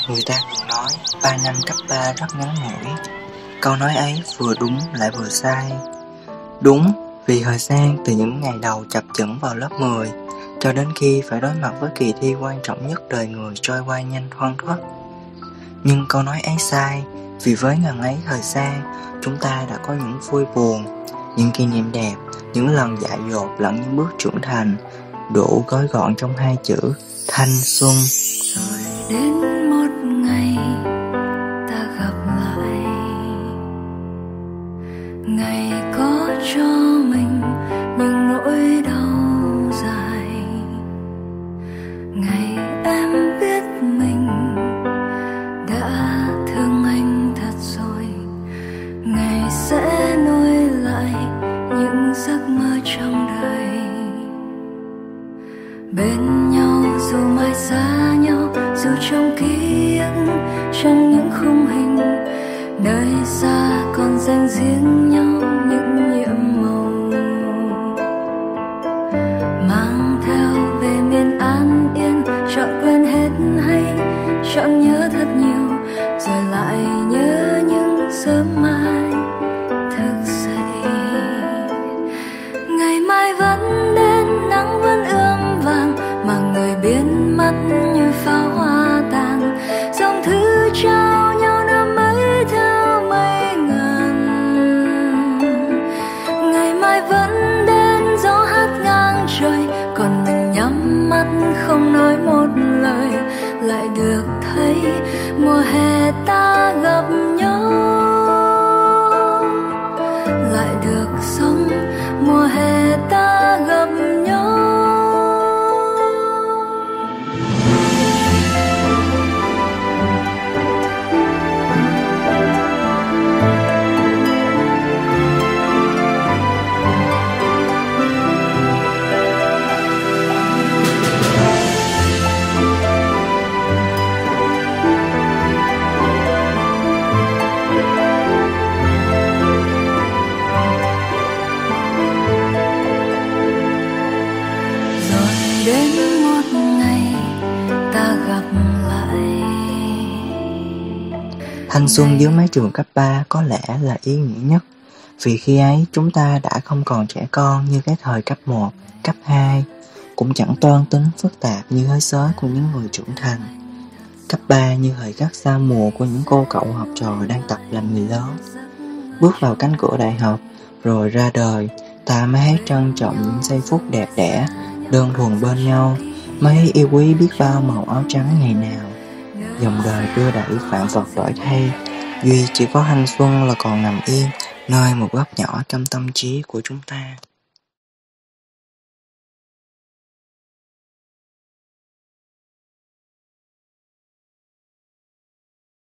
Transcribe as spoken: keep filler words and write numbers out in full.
Người ta thường nói ba năm cấp ba rất ngắn ngủi. Câu nói ấy vừa đúng lại vừa sai. Đúng vì thời gian từ những ngày đầu chập chững vào lớp mười cho đến khi phải đối mặt với kỳ thi quan trọng nhất đời người trôi qua nhanh thoăn thoắt. Nhưng câu nói ấy sai vì với ngần ấy thời gian, chúng ta đã có những vui buồn, những kỷ niệm đẹp, những lần dại dột lẫn những bước trưởng thành, đủ gói gọn trong hai chữ thanh xuân. Rồi đến một ngày ta gặp lại, ngày có cho mình những nỗi đau dài, ngày em biết mình đã thương anh thật rồi, ngày sẽ nối lại những giấc mơ trong đời. Bên nhau dù mai xa nhau, dù trong ký ức, trong những khung hình, nơi xa còn dành riêng nhau những nhiệm màu, mang theo về miền an yên, chọn quên hết hay chọn nhớ thật nhiều, rồi lại nhớ những sớm mai thức dậy. Ngày mai vẫn đến, nắng vẫn ươm vàng, mà người biến mất như pháo hoa tàn, dòng thư trao nhau năm ấy theo mây ngàn. Ngày mai vẫn đến, gió hát ngang trời, còn mình nhắm mắt không nói một lời, lại được thấy mùa hè ta gặp nhau, lại được sống mùa hè ta gặp nhau. Đến một ngày ta gặp lại. Thanh xuân dưới mái trường cấp ba có lẽ là ý nghĩa nhất, vì khi ấy chúng ta đã không còn trẻ con như cái thời cấp một, cấp hai, cũng chẳng toan tính phức tạp như thế giới của những người trưởng thành. Cấp ba như thời khắc giao mùa của những cô cậu học trò đang tập làm người lớn. Bước vào cánh cửa đại học, rồi ra đời, ta mới thấy trân trọng những giây phút đẹp đẽ, đơn thuần bên nhau, mới yêu quý biết bao màu áo trắng ngày nào. Dòng đời đưa đẩy vạn vật đổi thay, duy chỉ có thanh xuân là còn nằm yên nơi một góc nhỏ trong tâm trí của chúng ta.